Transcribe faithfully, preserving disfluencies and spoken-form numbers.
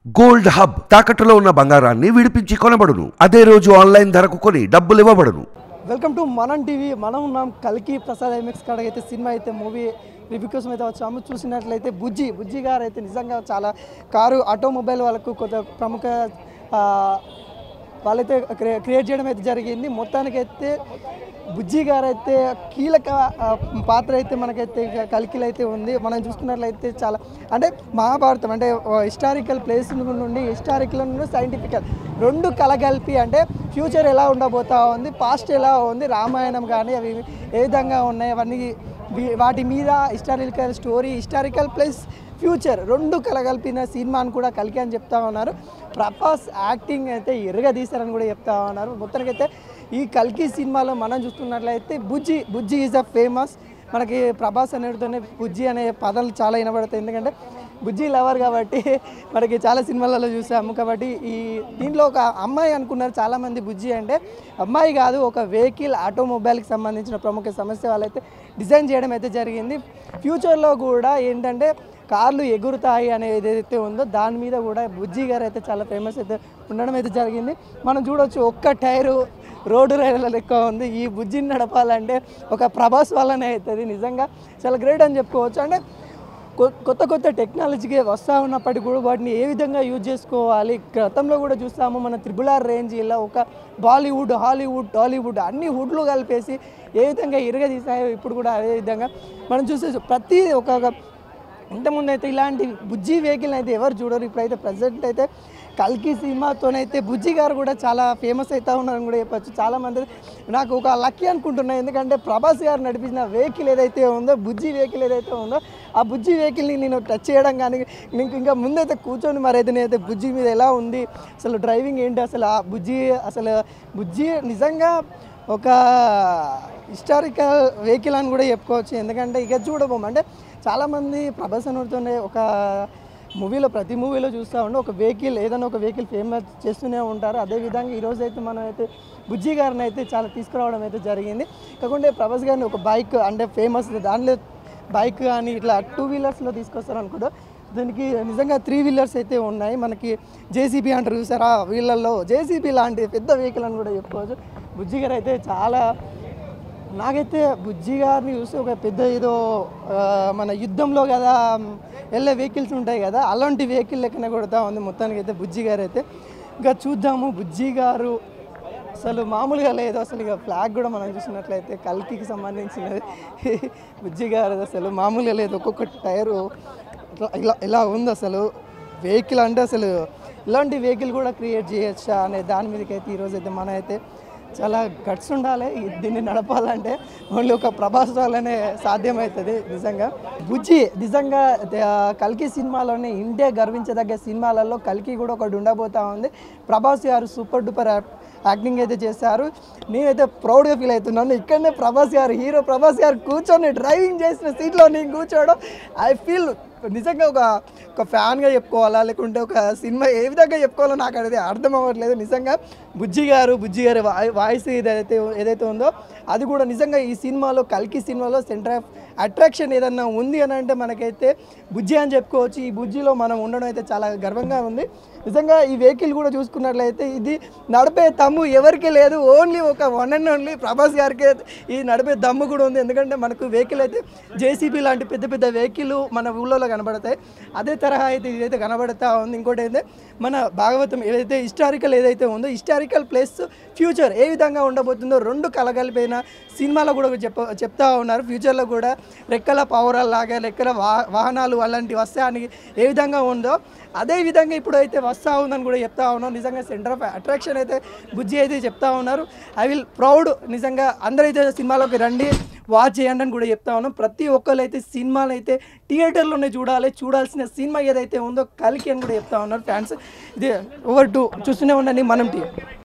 Gold hub తాకట్టులో ఉన్న బంగారాన్ని విడిపించి కొనబడును. అదే రోజు ఆన్లైన్ ధరకు కొని డబ్బులు ఇవ్వబడును. Welcome to Manam TV. మనం ఉన్నాం కల్కి ప్రసాద్ ఐమెక్స్ కాడ అయితే సినిమా అయితే మూవీ రివ్యూ కోసం అయితే వచ్చాము. చూసినట్లయితే బుజ్జి బుజ్జి గారు అయితే నిజంగా చాలా కారు ఆటోమొబైల్ వాళ్ళకు కొంత ప్రముఖ వాళ్ళైతే క్రియేట్ చేయడం అయితే జరిగింది. మొత్తానికైతే బుజ్జి గారు అయితే కీలక పాత్ర అయితే మనకైతే కల్కిలో అయితే ఉంది. మనం చూసుకున్నట్లయితే చాలా అంటే మహాభారతం అంటే హిస్టారికల్ ప్లేస్ నుండి హిస్టారికల్ నుండి సైంటిఫికల్ రెండు కలగలిపి అంటే ఫ్యూచర్ ఎలా ఉండబోతా ఉంది, పాస్ట్ ఎలా ఉంది, రామాయణం కానీ అవి ఏ విధంగా ఉన్నాయి అవన్నీ వాటి మీద historical story historical plus future రెండు కలగలిపిన సినిమా అని కూడా కల్కి అని చెప్తా ఉన్నారు. ప్రభాస్ యాక్టింగ్ అయితే ఎరుగా తీశారని కూడా చెప్తా ఉన్నారు. మొత్తానికైతే ఈ కల్కి సినిమాలో మనం చూస్తున్నట్లయితే బుజ్జి బుజ్జి ఈజ్ అ ఫేమస్. మనకి ప్రభాస్ అనేటితోనే బుజ్జి అనే పదాలు చాలా వినబడతాయి. ఎందుకంటే బుజ్జి లవర్ కాబట్టి మనకి చాలా సినిమాలలో చూసాము. కాబట్టి ఈ దీంట్లో ఒక అమ్మాయి అనుకున్నారు చాలామంది. బుజ్జి అంటే అమ్మాయి కాదు, ఒక వెహికల్ ఆటోమొబైల్కి సంబంధించిన ప్రముఖ సమస్య వాళ్ళైతే డిజైన్ చేయడం అయితే జరిగింది. ఫ్యూచర్లో కూడా ఏంటంటే కార్లు ఎగురుతాయి అనేది ఏదైతే ఉందో దాని మీద కూడా బుజ్జి గారు అయితే చాలా ఫేమస్ అయితే ఉండడం అయితే జరిగింది. మనం చూడవచ్చు ఒక్క టైరు రోడ్డు రైళ్ళ లెక్క ఉంది. ఈ బుజ్జిని నడపాలంటే ఒక ప్రభాస్ వల్లనే అవుతుంది. నిజంగా చాలా గ్రేట్ అని చెప్పుకోవచ్చు. అంటే కొత్త కొత్త టెక్నాలజీకి వస్తూ ఉన్నప్పటికీ కూడా వాటిని ఏ విధంగా యూజ్ చేసుకోవాలి. గతంలో కూడా చూస్తాము మన త్రిబుల్ ఆర్ రేంజ్ ఇలా ఒక బాలీవుడ్, హాలీవుడ్, టాలీవుడ్ అన్ని వుడ్లు కలిపేసి ఏ విధంగా ఇరగదీసాయో ఇప్పుడు కూడా అదే విధంగా మనం చూసే ప్రతి ఒక ఇంతకుముందు అయితే ఇలాంటి బుజ్జి వెహికల్ అయితే ఎవరు చూడరు. ఇప్పుడైతే ప్రజెంట్ అయితే కల్కి సినిమాతోనైతే బుజ్జి గారు కూడా చాలా ఫేమస్ అవుతా ఉన్నారని కూడా చెప్పచ్చు. చాలామంది నాకు ఒక లక్కీ అనుకుంటున్నాను. ఎందుకంటే ప్రభాస్ గారు నడిపించిన వెహికల్ ఏదైతే ఉందో బుజ్జి వెహికల్ ఏదైతే ఉందో ఆ బుజ్జి వెహికల్ని నేను టచ్ చేయడం కానీ నీకు ఇంకా ముందైతే కూర్చొని మరి అయితే నేనైతే బుజ్జి మీద ఎలా ఉంది అసలు డ్రైవింగ్ ఏంటి అసలు ఆ బుజ్జి అసలు బుజ్జి నిజంగా ఒక హిస్టారికల్ వెహికల్ అని కూడా చెప్పుకోవచ్చు. ఎందుకంటే ఇక చూడబోము అంటే చాలామంది ప్రభాస్ అనుతోనే ఒక మూవీలో ప్రతి మూవీలో చూస్తూ ఉంటే ఒక వెహికల్ ఏదైనా ఒక వెహికల్ ఫేమస్ చేస్తూనే ఉంటారు. అదేవిధంగా ఈరోజు అయితే మనం అయితే బుజ్జి గారిని అయితే చాలా తీసుకురావడం అయితే జరిగింది. కాకుండా ప్రభాస్ గారిని ఒక బైక్ అంటే ఫేమస్ దానిలో బైక్ కానీ ఇట్లా టూ వీలర్స్లో తీసుకొస్తారు అనుకుంటా. దీనికి నిజంగా త్రీ వీలర్స్ అయితే ఉన్నాయి. మనకి జేసీబీ అంటారు చూసారా, వీళ్ళల్లో జేసీబీ లాంటి పెద్ద వెహికల్ అని కూడా చెప్పుకోవచ్చు. బుజ్జి గారు అయితే చాలా నాకైతే బుజ్జి గారిని చూస్తే ఒక పెద్ద ఏదో మన యుద్ధంలో కదా వెళ్ళే వెహికల్స్ ఉంటాయి కదా అలాంటి వెహికల్ లెక్కన కొడతా ఉంది మొత్తానికి అయితే బుజ్జి గారు అయితే. ఇంకా చూద్దాము బుజ్జి గారు అసలు మామూలుగా లేదు. అసలు ఇక ఫ్లాగ్ కూడా మనం చూసినట్లయితే కల్కికి సంబంధించినది. బుజ్జి గారు అసలు మామూలుగా లేదు. ఒక్కొక్క టైరు ఇలా ఇలా ఉంది. అసలు వెహికల్ అంటే అసలు ఇలాంటి వెహికల్ కూడా క్రియేట్ చేయొచ్చా అనే దాని మీదకైతే ఈరోజు అయితే మన అయితే చాలా గట్స్ ఉండాలి. దీన్ని నడపాలంటే ఓన్లీ ఒక ప్రభాస్ వల్లనే సాధ్యమవుతుంది. నిజంగా బుజ్జి నిజంగా కల్కి సినిమాలోనే ఇండియా గర్వించదగ్గ సినిమాలలో కల్కి కూడా ఒకటి ఉండబోతా ఉంది. ప్రభాస్ గారు సూపర్ డూపర్ యాక్టింగ్ అయితే చేశారు. నేనైతే ప్రౌడ్గా ఫీల్ అవుతున్నాను. ఇక్కడనే ప్రభాస్ గారు హీరో ప్రభాస్ గారు కూర్చొని డ్రైవింగ్ చేసిన సీట్లో నేను కూర్చోవడం ఐ ఫీల్ నిజంగా ఒక ఒక ఫ్యాన్గా చెప్పుకోవాలా లేకుంటే ఒక సినిమా ఏ విధంగా చెప్పుకోవాలో నాకు అనేది అర్థం అవ్వట్లేదు. నిజంగా బుజ్జి గారు బుజ్జి గారి వాయిస్ ఏదైతే ఏదైతే ఉందో అది కూడా నిజంగా ఈ సినిమాలో కల్కి సినిమాలో సెంటర్ ఆఫ్ అట్రాక్షన్ ఏదన్నా ఉంది అని అంటే మనకైతే బుజ్జి అని చెప్పుకోవచ్చు. ఈ బుజ్జిలో మనం ఉండడం అయితే చాలా గర్వంగా ఉంది. నిజంగా ఈ వెహికల్ కూడా చూసుకున్నట్లయితే ఇది నడిపే దమ్ము ఎవరికి లేదు, ఓన్లీ ఒక వన్ అండ్ ఓన్లీ ప్రభాస్ గారికి ఈ నడిపే దమ్ము కూడా ఉంది. ఎందుకంటే మనకు వెహికల్ అయితే జేసీబీ లాంటి పెద్ద పెద్ద వెహికల్ మన ఊళ్ళో కనబడతాయి. అదే తరహా అయితే ఇదైతే కనబడతా ఉంది. ఇంకోటి అయితే మన భాగవతం ఏదైతే హిస్టారికల్ ఏదైతే ఉందో హిస్టారికల్ ప్లస్ ఫ్యూచర్ ఏ విధంగా ఉండబోతుందో రెండు కలగలిపోయిన సినిమాలో కూడా చెప్ చెప్తా ఉన్నారు. ఫ్యూచర్లో కూడా రెక్కల పౌరాలు లాగా రెక్కల వా వాహనాలు అలాంటివి వస్తాయని ఏ విధంగా ఉందో అదే విధంగా ఇప్పుడు అయితే వస్తూ ఉందని కూడా చెప్తా ఉన్నాం. నిజంగా సెంటర్ ఆఫ్ అట్రాక్షన్ అయితే బుజ్జి అయితే చెప్తా ఉన్నారు. I will proud. నిజంగా అందరైతే సినిమాలోకి రండి, వాచ్ చేయండి అని కూడా చెప్తా ఉన్నాం. ప్రతి ఒక్కరు అయితే సినిమాలు అయితే థియేటర్లోనే చూడాలి. చూడాల్సిన సినిమా ఏదైతే ఉందో కల్కి అని కూడా చెప్తా ఉన్నారు ఫ్యాన్స్. ఇది ఓవర్ టు చూస్తూనే ఉండండి మనం టీ.